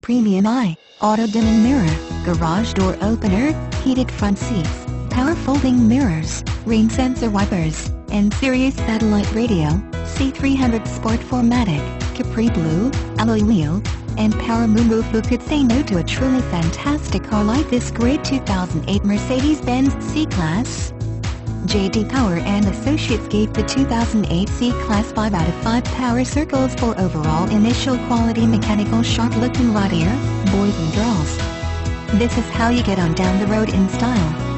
premium auto-dimming mirror, garage door opener, heated front seats, power folding mirrors, rain sensor wipers, and SIRIUS Satellite Radio, C300 Sport 4MATIC, Capri Blue, alloy wheels, and power moonroof. Who could say no to a truly fantastic car like this great 2008 Mercedes-Benz C-Class? J.D. Power and Associates gave the 2008 C-Class 5 out of 5 power circles for overall initial quality. Mechanical, sharp-looking right here, boys and girls. This is how you get on down the road in style.